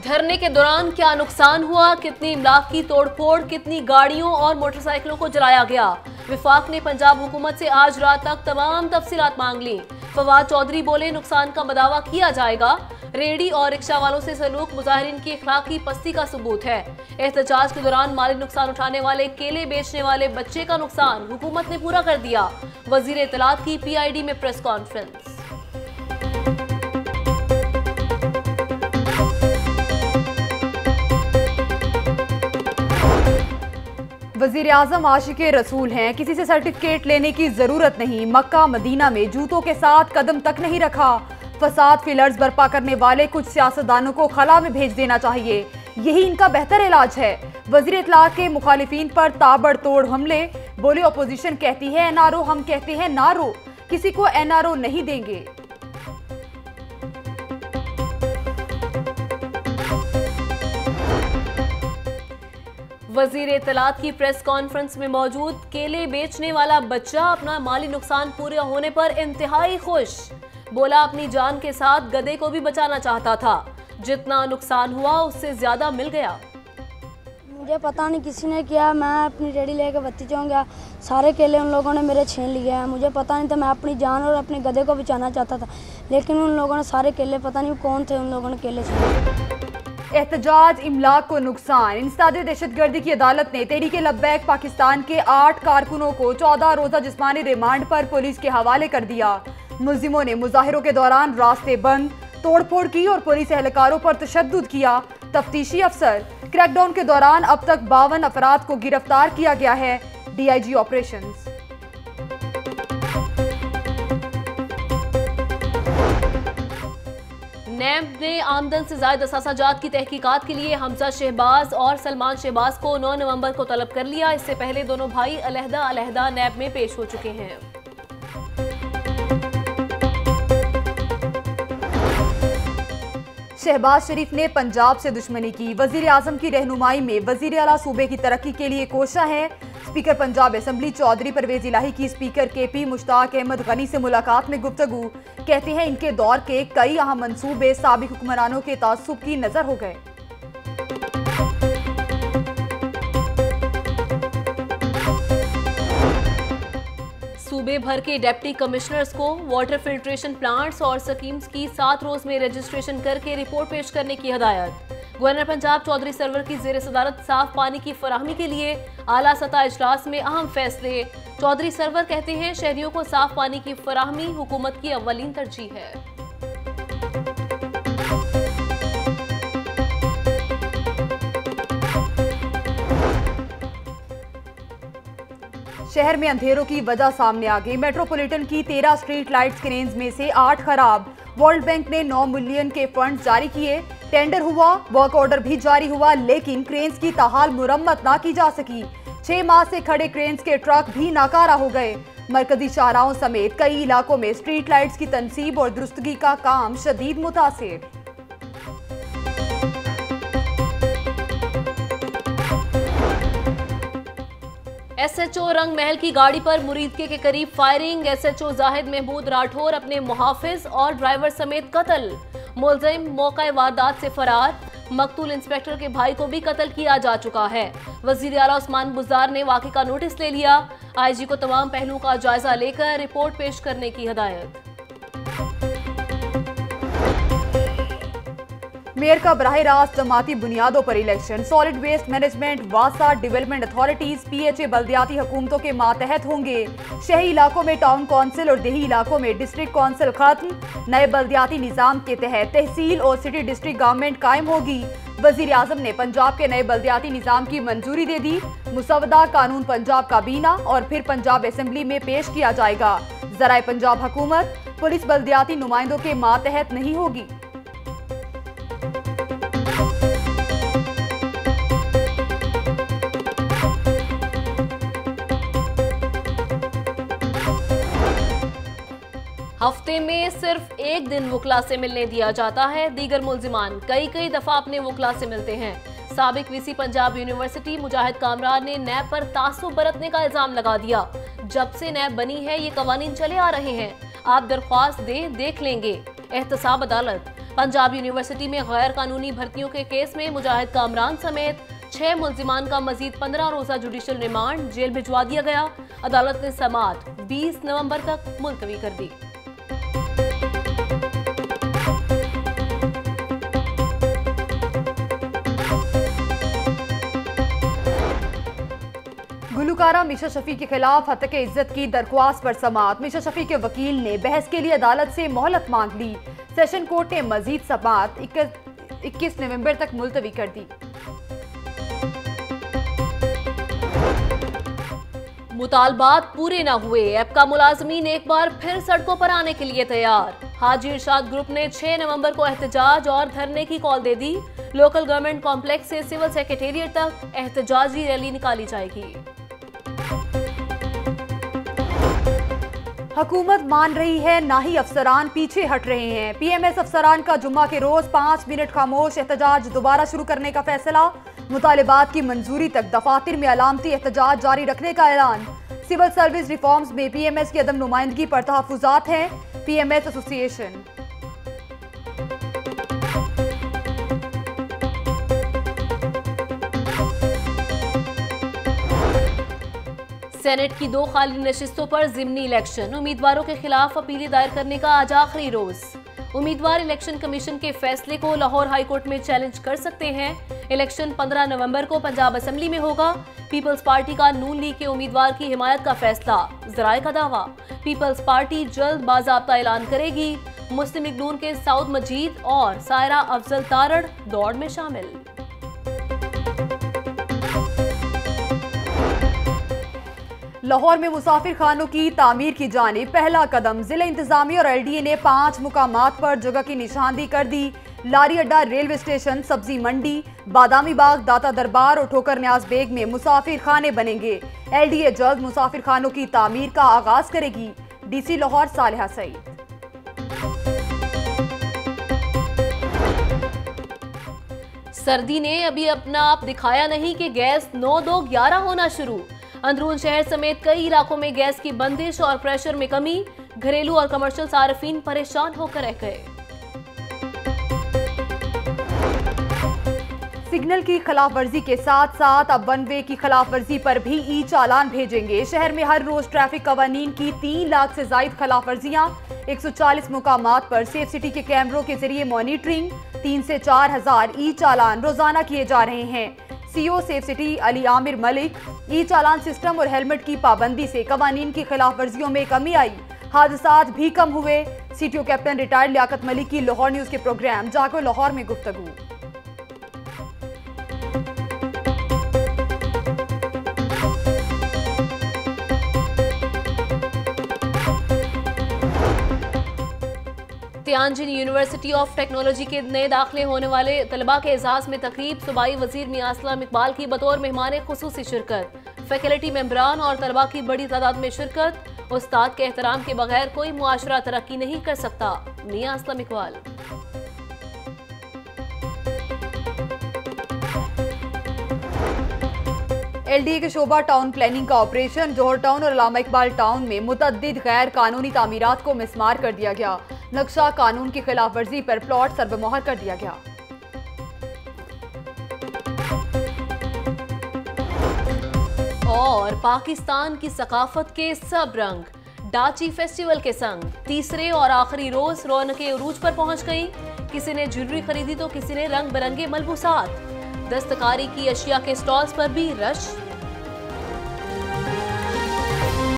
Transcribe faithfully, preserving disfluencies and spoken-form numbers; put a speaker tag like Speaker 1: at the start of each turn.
Speaker 1: धरने के दौरान क्या नुकसान हुआ, कितनी इमलाक की तोड़फोड़, कितनी गाड़ियों और मोटरसाइकिलों को जलाया गया। विफाक ने पंजाब हुकूमत से आज रात तक तमाम तफसीलात मांग ली। फवाद चौधरी बोले नुकसान का बदावा किया जाएगा। रेडी और रिक्शा वालों से सलूक मुजाहिरीन की अखलाकी पस्ती का सबूत है। एहतजाज के दौरान माली नुकसान उठाने वाले, केले बेचने वाले बच्चे का नुकसान हुकूमत ने पूरा कर दिया। वजीर इत्तलात की पी आई डी में प्रेस कॉन्फ्रेंस।
Speaker 2: वजीर आजम आशिके रसूल हैं, किसी से सर्टिफिकेट लेने की जरूरत नहीं। मक्का मदीना में जूतों के साथ कदम तक नहीं रखा। फसाद फिलर्स बर्पा करने वाले कुछ सियासतदानों को खला में भेज देना चाहिए, यही इनका बेहतर इलाज है। वजीर इत्तलात के मुखालिफिन पर ताबड़तोड़ हमले। बोले अपोजिशन कहती है एन आर ओ, हम कहते हैं नारो, किसी को एन आर ओ नहीं देंगे।
Speaker 1: वजीर इत्तलात की प्रेस कॉन्फ्रेंस में मौजूद केले बेचने वाला बच्चा अपना माली नुकसान पूरे होने पर इंतहाई खुश। बोला अपनी जान के साथ गधे को भी बचाना चाहता था, जितना नुकसान हुआ उससे ज्यादा मिल गया।
Speaker 3: मुझे पता नहीं किसी ने किया, मैं अपनी रेडी लेकर बत्ती जाऊँगा, सारे केले उन लोगों ने मेरे छीन लिए हैं। मुझे पता नहीं था, मैं अपनी जान और अपने गधे को बचाना चाहता था, लेकिन उन लोगों ने सारे केले, पता नहीं कौन थे, उन लोगों ने केले छीन।
Speaker 2: एहतजाज, इमलाक को नुकसान। इंसदाद दहशतगर्दी की अदालत ने तहरीक लब्बैक पाकिस्तान के आठ कारकुनों को चौदह रोजा जिस्मानी रिमांड पर पुलिस के हवाले कर दिया। मुलजिमों ने मुजाहिरों के दौरान रास्ते बंद, तोड़फोड़ की और पुलिस एहलकारों पर तशद्दुद किया। तफ्तीशी अफसर, क्रैकडाउन के दौरान अब तक बावन अफराद को गिरफ्तार किया गया है। D I ji operations.
Speaker 1: नैब ने आमदन से जायद असासाजात की तहकीकात के लिए हमजा शहबाज और सलमान शहबाज को नौ नवंबर को तलब कर लिया। इससे पहले दोनों भाई अलहदा अलहदा नैब में पेश हो चुके हैं।
Speaker 2: शहबाज शरीफ ने पंजाब से दुश्मनी की। वजीर आजम की रहनुमाई में वजीर आला सूबे की तरक्की के लिए कोशा है। स्पीकर पंजाब असेंबली चौधरी परवेज इलाही की स्पीकर के पी मुश्ताक अहमद गनी से मुलाकात में गुफ्तगू। कहते हैं इनके दौर के कई अहम मंसूबे साबिक हुक्मरानों के तासुब की नजर हो गए।
Speaker 1: सूबे भर के डिप्टी कमिश्नर्स को वाटर फिल्ट्रेशन प्लांट्स और स्कीम्स की सात रोज में रजिस्ट्रेशन करके रिपोर्ट पेश करने की हदायत। गवर्नर पंजाब चौधरी सरवर की जेर सदारत साफ पानी की फराहमी के लिए आला सतह इजलास में अहम फैसले। चौधरी सरवर कहते हैं शहरियों को साफ पानी की फराहमी हुकूमत की अव्वलीन तरजीह है।
Speaker 2: शहर में अंधेरों की वजह सामने आ गई। मेट्रोपॉलिटन की तेरह स्ट्रीट लाइट्स क्रेन्स में से आठ खराब। वर्ल्ड बैंक ने नौ मिलियन के फंड जारी किए। टेंडर हुआ, वर्क ऑर्डर भी जारी हुआ, लेकिन क्रेन्स की ताहाल मुरम्मत ना की जा सकी। छह माह से खड़े क्रेन्स के ट्रक भी नाकारा हो गए। मरकजी शाहराहों समेत कई इलाकों में स्ट्रीट लाइट्स की तनसीब और दुरुस्तगी का काम शदीद मुतासिर।
Speaker 1: एस एच ओ रंग महल की गाड़ी पर मुरीदके के करीब firing. S H O Zahid Mahmood Rathore अपने मुहाफिज और ड्राइवर समेत कत्ल। मुलजिम मौका वारदात से फरार। मकतूल इंस्पेक्टर के भाई को भी कत्ल किया जा चुका है। वजीर आला उस्मान बुज़दार ने वाक़े का नोटिस ले लिया। आई जी को तमाम पहलुओं का जायजा लेकर रिपोर्ट पेश करने की हिदायत।
Speaker 2: मेयर का बराह रास्त जमाती बुनियादों पर इलेक्शन। सॉलिड वेस्ट मैनेजमेंट, वासा development authorities, P H A बल्दियाती हुकूमतों के मातहत होंगे। शहरी इलाकों में टाउन कौंसिल और देही इलाकों में डिस्ट्रिक्ट कौंसिल खत्म। नए बल्दियाती निज़ाम के तहत तहसील और सिटी डिस्ट्रिक्ट गवर्नमेंट कायम होगी। वजीर आजम ने पंजाब के नए बल्दियाती निज़ाम की मंजूरी दे दी। मुसवदा कानून पंजाब काबीना और फिर पंजाब असेंबली में पेश किया जाएगा। ज़राए पंजाब हुकूमत पुलिस बल्दियाती नुमाइंदों के मातहत नहीं होगी।
Speaker 1: हफ्ते में सिर्फ एक दिन वकला से मिलने दिया जाता है। दीगर मुलजिमान कई कई दफा अपने वकला से मिलते हैं। साबिक वीसी पंजाब यूनिवर्सिटी मुजाहिद कामरान ने नैब पर तासुब बरतने का इल्जाम लगा दिया। जब से नैब बनी है ये कवानीन चले आ रहे हैं, आप दरख्वास्त दें, देख लेंगे। एहतसाब अदालत पंजाब यूनिवर्सिटी में गैर कानूनी भर्तियों के केस में मुजाहिद कामरान समेत छह मुल्जिमान का मजीद पंद्रह रोजा जुडिशल रिमांड जेल भिजवा दिया गया। अदालत ने समाअत बीस नवंबर तक मुलतवी कर दी।
Speaker 2: गुलकारा मिशा शफी के खिलाफ हत्या इज्जत की दरख्वास्त पर समाअत। मिशा शफी के वकील ने बहस के लिए अदालत से मोहलत मांग ली। सेशन कोर्ट ने मजीद समाअत इक्कीस नवंबर तक मुलतवी कर दी।
Speaker 1: मुतालबात पूरे न हुए, एपका मुलाजमीन एक बार फिर सड़कों पर आने के लिए तैयार। हाजी इरशाद ग्रुप ने छह नवंबर को एहतजाज और धरने की कॉल दे दी। लोकल गवर्नमेंट कॉम्प्लेक्स से सिविल सेक्रेटेरिएट तक एहतजाजी रैली निकाली जाएगी।
Speaker 2: हुकूमत मान रही है, ना ही अफसरान पीछे हट रहे हैं। पीएमएस अफसरान का जुम्मा के रोज पाँच मिनट खामोश, एहतजाज दोबारा शुरू करने का फैसला। मुतालिबात की मंजूरी तक दफातर में अलामती एहतजाज जारी रखने का ऐलान। सिविल सर्विस रिफॉर्म्स में पीएमएस की अदम नुमाइंदगी पर तहफुजात हैं। पीएमएस एसोसिएशन
Speaker 1: सेनेट की दो खाली नशिस्तों पर जिमनी इलेक्शन। उम्मीदवारों के खिलाफ अपीलें दायर करने का आज आखिरी रोज। उम्मीदवार इलेक्शन कमीशन के फैसले को लाहौर हाई कोर्ट में चैलेंज कर सकते हैं। इलेक्शन पंद्रह नवंबर को पंजाब असेंबली में होगा। पीपल्स पार्टी का नून लीग के उम्मीदवार की हिमायत का फैसला। जराए का दावा, पीपल्स पार्टी जल्द बाज़ाब्ता ऐलान करेगी। मुस्लिम लीग नून के साउद मजीद और सायरा अफजल तारड़ दौड़ में शामिल।
Speaker 2: लाहौर में मुसाफिर खानों की तामीर की जानिब पहला कदम। जिला इंतजामिया और एलडीए ने पांच मुकामात पर जगह की निशानदी कर दी। लारी अड्डा, रेलवे स्टेशन, सब्जी मंडी, बादामी बाग, दाता दरबार और ठोकर न्याज बेग में मुसाफिर खाने बनेंगे। एलडीए जल्द मुसाफिर खानों की तामीर का आगाज करेगी। डीसी लाहौर सालिहा सईद।
Speaker 1: सर्दी ने अभी अपना आप दिखाया नहीं कि गैस नौ दो ग्यारह होना शुरू। अंदरून शहर समेत कई इलाकों में गैस की बंदिश और प्रेशर में कमी। घरेलू और कमर्शियल सार्फिन परेशान होकर रह गए।
Speaker 2: सिग्नल की खिलाफ वर्जी के साथ साथ अब वन वे की खिलाफ वर्जी पर भी ई चालान भेजेंगे। शहर में हर रोज ट्रैफिक कवानीन की तीन लाख से ज्यादा खिलाफ वर्जियां। एक सौ चालीस मुकामात पर सेफ सिटी के कैमरों के जरिए मॉनिटरिंग। तीन से चार हजार ई चालान रोजाना किए जा रहे हैं। CO safe city Ali Amir Malik, E challan system और हेलमेट की पाबंदी से कवानीन की खिलाफ वर्जियों में कमी आई, हादसात भी कम हुए। CTO captain retired Liaquat Malik की लाहौर न्यूज के प्रोग्राम जाको लाहौर में गुफ्तगू।
Speaker 1: तियानजिन यूनिवर्सिटी ऑफ टेक्नोलॉजी के नए दाखिले होने वाले तलबा के एजाज में तकरीब। सूबाई वजीर मियां असलम इकबाल की बतौर मेहमान खुसूसी शिरकत। फैकल्टी मेंबरान और तलबा की बड़ी तादाद में शिरकत। उस्ताद के एहतराम के बगैर कोई मुआशरा तरक्की नहीं कर सकता, मियां असलम इकबाल।
Speaker 2: एलडीए के शोबा टाउन प्लानिंग का ऑपरेशन। जौहर टाउन और अल्लामा इकबाल टाउन में मुतअद्दिद गैर कानूनी तामीरात को मिसमार कर दिया गया। नक्शा कानून की खिलाफ वर्जी पर प्लॉट सर्वमोहर कर दिया गया।
Speaker 1: और पाकिस्तान की सकाफत के सब रंग डाची फेस्टिवल के संग तीसरे और आखिरी रोज रौनकें उरूज पर पहुंच गई। किसी ने ज्वेलरी खरीदी तो किसी ने रंग बिरंगे मलबूसात। दस्तकारी की अशिया के स्टॉल्स पर भी रश।